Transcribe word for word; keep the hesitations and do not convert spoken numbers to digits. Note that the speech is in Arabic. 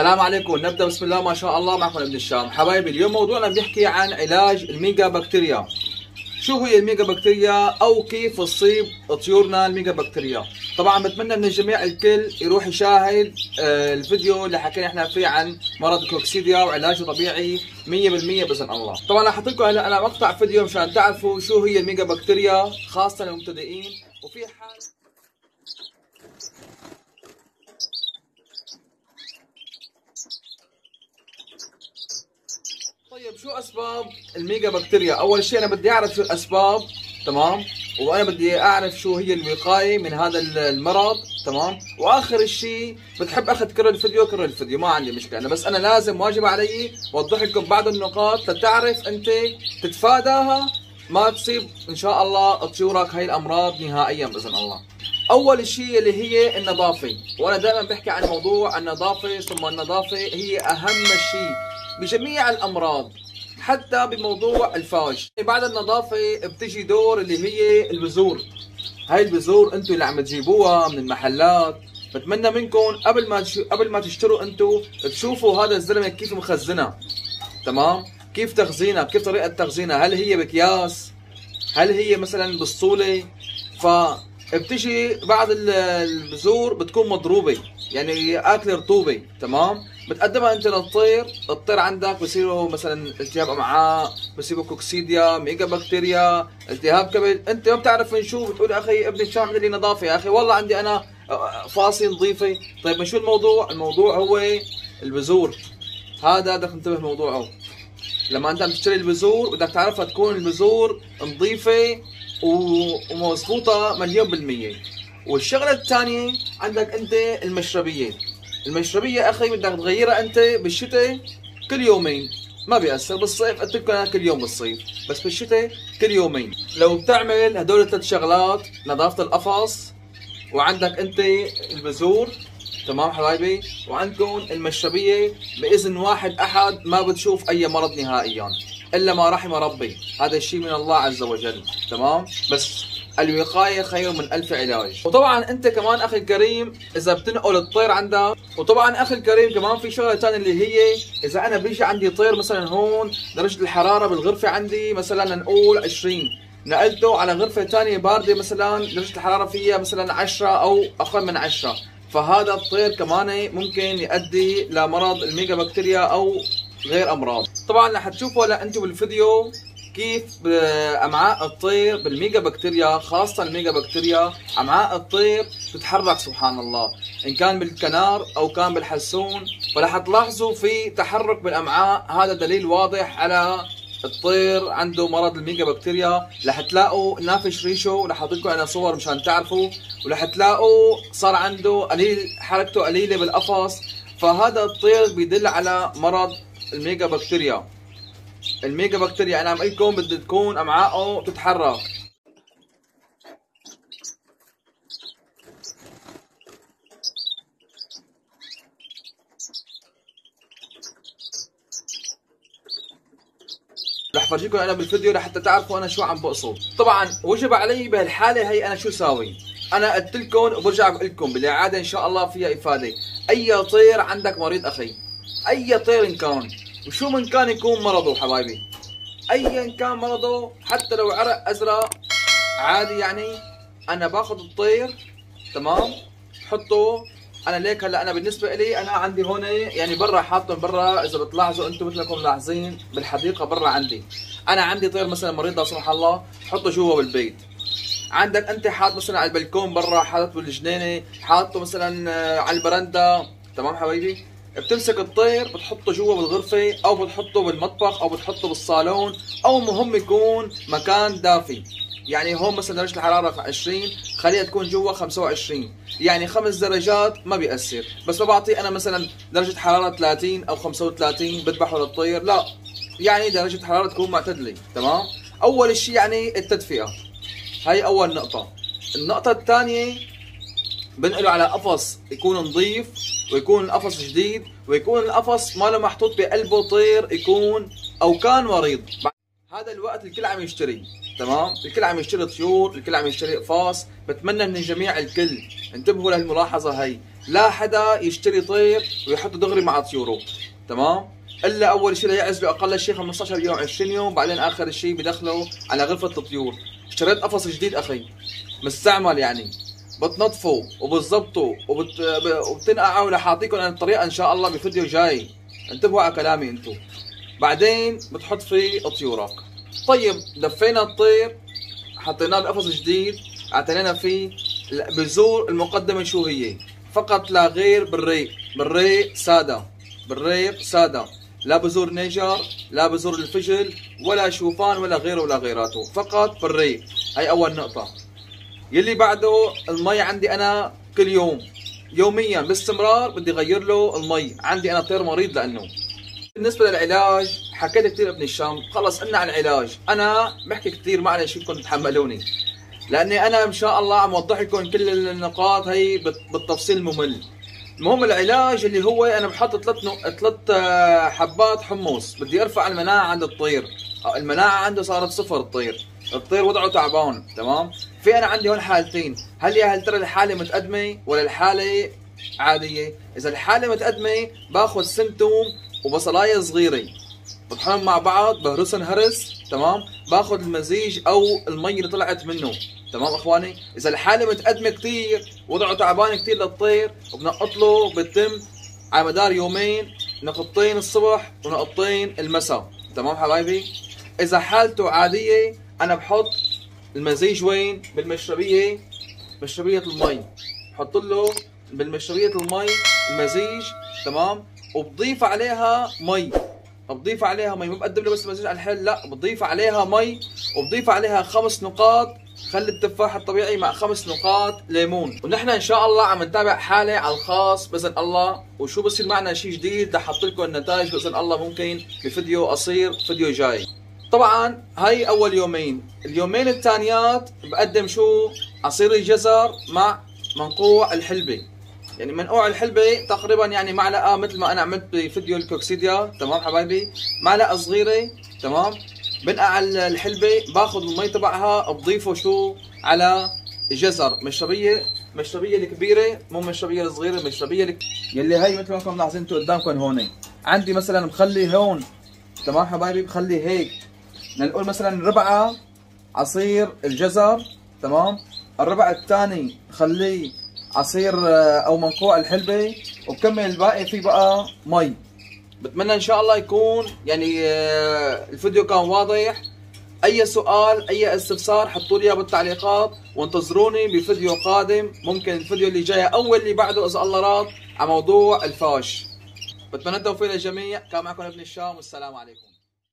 السلام عليكم. نبدأ بسم الله ما شاء الله. معكم ابن الشام. حبايبي اليوم موضوعنا بنحكي عن علاج الميجا بكتيريا. شو هي الميجا بكتيريا او كيف تصيب طيورنا الميجا بكتيريا؟ طبعا بتمنى من الجميع الكل يروح يشاهد الفيديو اللي حكينا احنا فيه عن مرض كوكسيديا وعلاجه طبيعي مية بالمية باذن الله. طبعا رح احط لكم هلا انا مقطع فيديو مشان تعرفوا شو هي الميجا بكتيريا خاصة للمبتدئين. وفي حال طيب شو اسباب الميجا بكتيريا؟ اول شيء انا بدي اعرف شو الاسباب، تمام؟ وانا بدي اعرف شو هي الوقايه من هذا المرض، تمام؟ واخر شيء بتحب اخذ كرر الفيديو كرر الفيديو ما عندي مشكله، انا بس انا لازم واجب علي اوضح لكم بعض النقاط لتعرف انت تتفاداها ما تصيب ان شاء الله طيورك هاي الامراض نهائيا باذن الله. اول شيء اللي هي النظافه، وانا دائما بحكي عن موضوع النظافه، ثم النظافه هي اهم شيء بجميع الامراض حتى بموضوع الفاش. بعد النظافه بتجي دور اللي هي البذور. هاي البذور انتم اللي عم تجيبوها من المحلات، بتمنى منكم قبل ما قبل ما تشتروا انتم تشوفوا هذا الزلمه كيف مخزنها، تمام؟ كيف تخزينها، كيف طريقه تخزينها، هل هي باكياس، هل هي مثلا بالصوله. ف بتجي بعض البذور بتكون مضروبه، يعني اكله رطوبه، تمام؟ بتقدمها انت للطير، الطير عندك بصيروا مثلا التهاب امعاء، بصيبوا كوكسيديا، ميجا بكتيريا، التهاب كبد، انت ما بتعرف من شو، بتقول يا اخي ابني الشام عندي نظافه، يا اخي والله عندي انا فاصي نظيفه. طيب من شو الموضوع؟ الموضوع هو البذور. هذا بدك تنتبه موضوعه. لما انت عم تشتري البذور بدك تعرفها تكون البذور نظيفه ومظبوطه مليون بالمية. والشغله الثانيه عندك انت المشربيه. المشربيه اخي بدك تغيرها انت بالشتاء كل يومين، ما بيأثر. بالصيف قلت لكم انا كل يوم بالصيف، بس بالشتاء كل يومين. لو بتعمل هدول الثلاث شغلات، نظافه القفص، وعندك انت البذور، تمام حبايبي، وعندكم المشربيه، باذن واحد احد ما بتشوف اي مرض نهائيا الا ما رحم ربي. هذا الشيء من الله عز وجل، تمام؟ بس الوقايه خير من الف علاج. وطبعا انت كمان اخي الكريم اذا بتنقل الطير عندك، وطبعا اخي الكريم كمان في شغله ثانيه اللي هي اذا انا بيجي عندي طير مثلا هون درجه الحراره بالغرفه عندي مثلا نقول عشرين، نقلته على غرفه ثانيه بارده مثلا درجه الحراره فيها مثلا عشرة او اقل من عشرة، فهذا الطير كمان ممكن يؤدي لمرض الميجا بكتيريا او غير امراض. طبعا رح تشوفوا هلا انتم بالفيديو كيف امعاء الطير بالميجا بكتيريا، خاصه الميجا بكتيريا امعاء الطير تتحرك سبحان الله، ان كان بالكنار او كان بالحسون، فرح تلاحظوا في تحرك بالامعاء. هذا دليل واضح على الطير عنده مرض الميجا بكتيريا. رح تلاقوا نافش ريشه، رح احط لكم انا صور مشان تعرفوا، ورح تلاقوا صار عنده قليل حركته قليله بالقفص، فهذا الطير بيدل على مرض الميجا بكتيريا. الميجا بكتيريا انا عم اقول لكم بدها تكون امعائه تتحرك. رح فرجيكم انا بالفيديو لحتى تعرفوا انا شو عم بقصد. طبعا وجب علي بهالحاله هي انا شو ساوي؟ انا قلت لكم وبرجع بقول لكم بالاعاده ان شاء الله فيها افاده. اي طير عندك مريض اخي، اي طير إن كان وشو من كان يكون مرضه حبايبي، ايا كان مرضه، حتى لو عرق ازرق عادي يعني، انا باخذ الطير، تمام؟ بحطه انا ليك هلا انا بالنسبه لي انا عندي هون يعني برا حاطهم برا، اذا بتلاحظوا انتم مثلكم ملاحظين بالحديقه برا عندي. انا عندي طير مثلا مريض لا سمح الله بحطه جوا بالبيت. عندك انت حاط مثلا على البلكون برا، حاطه بالجنينه، حاطه مثلا على البرندة، تمام حبايبي؟ بتمسك الطير بتحطه جوا بالغرفه او بتحطه بالمطبخ او بتحطه بالصالون، او مهم يكون مكان دافي. يعني هون مثلا درجه الحراره عشرين، خليها تكون جوا خمسة وعشرين، يعني خمس درجات ما بيأثر. بس ما بعطي انا مثلا درجه حراره ثلاثين او خمسة وثلاثين بذبحه للطير، لا، يعني درجه حراره تكون معتدله، تمام؟ اول شيء يعني التدفئه، هاي اول نقطه. النقطه الثانيه بنقله على قفص يكون نظيف، ويكون القفص جديد، ويكون القفص ما له محطوط بقلبه طير يكون او كان مريض. هذا الوقت الكل عم يشتري، تمام؟ الكل عم يشتري طيور، الكل عم يشتري قفاص. بتمنى من الجميع الكل انتبهوا لهالملاحظه هي، لا حدا يشتري طير ويحطه دغري مع طيوره، تمام؟ الا اول شيء ليعزله اقل شيء خمسطعش يوم عشرين يوم، بعدين اخر شيء بدخله على غرفه الطيور. اشتريت قفص جديد اخي مستعمل يعني، بتنظفه وبتظبطه وبت... وبتنقعه لحاعطيكم انا الطريقه ان شاء الله بفيديو جاي، انتبهوا على كلامي انتم. بعدين بتحط فيه طيورك. طيب دفينا الطير، حطيناه بقفص جديد، اعتنينا فيه. بذور المقدمه شو هي؟ فقط لا غير بالريق، بالريق ساده، بالريق ساده، لا بذور نيجر، لا بذور الفجل، ولا شوفان، ولا غيره ولا غيراته، فقط بالريق. هي اول نقطه. يلي بعده المي عندي انا كل يوم، يوميا باستمرار بدي غير له المي. عندي انا طير مريض لانه. بالنسبه للعلاج حكيت كثير ابن الشام، خلص قلنا عن العلاج. انا بحكي كثير، معلش فيكم تتحملوني لاني انا ان شاء الله عم اوضح لكم كل النقاط هي بالتفصيل الممل. المهم العلاج اللي هو انا بحط ثلاث نق... ثلاث حبات حمص. بدي ارفع المناعه عند الطير، المناعه عنده صارت صفر. الطير الطير وضعه تعبان، تمام؟ في انا عندي هون حالتين، هل يا هل ترى الحاله متقدمه ولا الحاله عاديه؟ اذا الحاله متقدمه باخذ سنتوم وبصلايه صغيره بطحنهم مع بعض، بهرسن هرس، تمام؟ باخذ المزيج او المي اللي طلعت منه، تمام اخواني؟ اذا الحاله متقدمه كثير، وضعه تعبان كثير للطير، وبنقط له بالتم على مدار يومين، نقطتين الصبح ونقطتين المساء، تمام حبايبي؟ اذا حالته عاديه انا بحط المزيج وين؟ بالمشربيه، مشربيه المي، بحط له بالمشربيه المي المزيج، تمام؟ وبضيف عليها مي، بضيف عليها مي، مو بقدم له بس مزيج على الحل، لا بضيف عليها مي، وبضيف عليها خمس نقاط خل التفاح الطبيعي مع خمس نقاط ليمون. ونحن ان شاء الله عم نتابع حاله على الخاص باذن الله، وشو بصير معنا شيء جديد رح احط لكم النتائج باذن الله، ممكن بفيديو قصير، فيديو جاي. طبعا هاي اول يومين. اليومين الثانيات بقدم شو؟ عصير الجزر مع منقوع الحلبه. يعني منقوع الحلبة تقريبا يعني معلقة، مثل ما انا عملت بفيديو الكوكسيديا، تمام حبايبي؟ معلقة صغيرة، تمام؟ بنقع الحلبة، باخذ المي تبعها بضيفه شو؟ على الجزر، مشربية، مشربية الكبيرة، مو مشربية الصغيرة، مشربية الك... يلي هي مثل ما انكم ملاحظين انتم قدامكم هون. عندي مثلا بخلي هون، تمام حبايبي؟ بخلي هيك، نقول مثلا ربعة عصير الجزر، تمام؟ الربع الثاني خليه عصير او منقوع الحلبة، وبكمل الباقي فيه بقى مي. بتمنى ان شاء الله يكون يعني الفيديو كان واضح. اي سؤال اي استفسار حطوا لي اياه بالتعليقات، وانتظروني بفيديو قادم، ممكن الفيديو اللي جاي او اللي بعده اذا الله راد، على موضوع الفاش. بتمنى التوفيق للجميع. كان معكم ابن الشام، والسلام عليكم.